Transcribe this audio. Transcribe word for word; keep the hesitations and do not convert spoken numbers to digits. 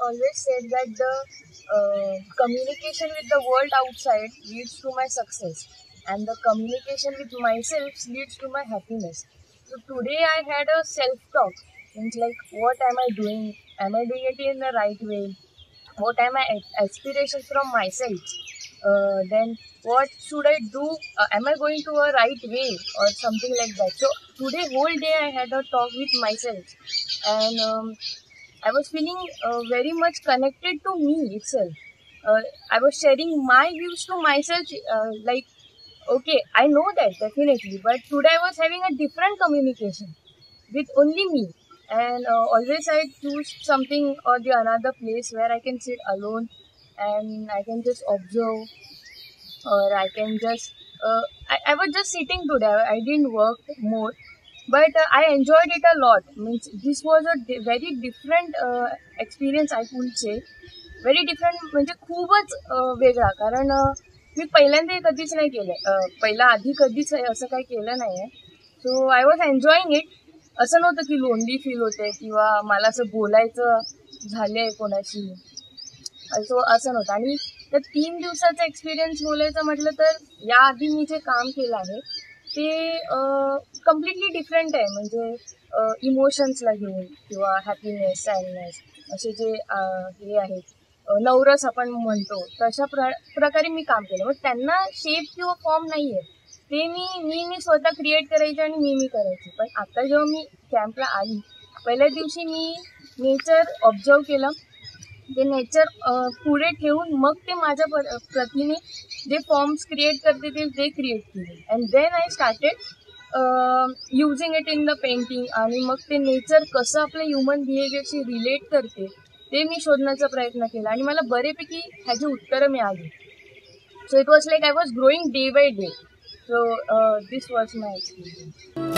always said that the uh, communication with the world outside leads to my success, and the communication with myself leads to my happiness. So today I had a self-talk. Means like, what am I doing? Am I doing it in the right way? What are my aspirations from myself? Uh, then what should I do? Uh, am I going to a right way or something like that? So today whole day I had a talk with myself, and um, I was feeling uh, very much connected to me itself. Uh, I was sharing my views to myself, uh, like, okay, I know that definitely, but today I was having a different communication with only me. And uh, always I choose something or the another place where I can sit alone and I can just observe, or I can just, uh, I, I was just sitting today. I didn't work more, but uh, I enjoyed it a lot. Means this was a di- very different uh, experience, I could say. Very different, म्हणजे खूपच वेगळा. कारण मी पहिल्यांदा हे कधीच नाही केलं, पहिला आधी कधीच असं काही केलं नाही आहे. So I was enjoying it. असं नव्हतं की लोनली फील होते किंवा मला असं बोलायचं झालंय कोणाशी, सो असं नव्हतं. आणि त्या तीन दिवसाचा एक्सपिरियन्स बोलायचं म्हटलं तर याआधी मी जे काम केलं आहे ते कम्प्लिटली डिफरंट आहे. म्हणजे इमोशन्सला घेऊन किंवा हॅपीनेस, सॅडनेस असे जे हे आहेत, नवरस आपण म्हणतो, तशा प्र प्रकारे मी काम केलं. मग त्यांना शेप किंवा फॉर्म नाही आहे, ते मी मी मी स्वतः क्रिएट करायचे आणि मी मी करायची. पण आता जेव्हा मी कॅम्पला आली, पहिल्या दिवशी मी नेचर ऑब्झर्व केलं. ते नेचर पुढे ठेवून मग ते माझ्या प्रतीने जे फॉर्म्स क्रिएट करते ते ते क्रिएट केले. And then I started using it in the painting. आणि मग ते नेचर कसं आपल्या ह्युमन बिहेवियरशी रिलेट करते ते मी शोधण्याचा प्रयत्न केला, आणि मला बरेपैकी ह्याची उत्तरं मिळाली. So it was like I was growing day by day. So this was my experience.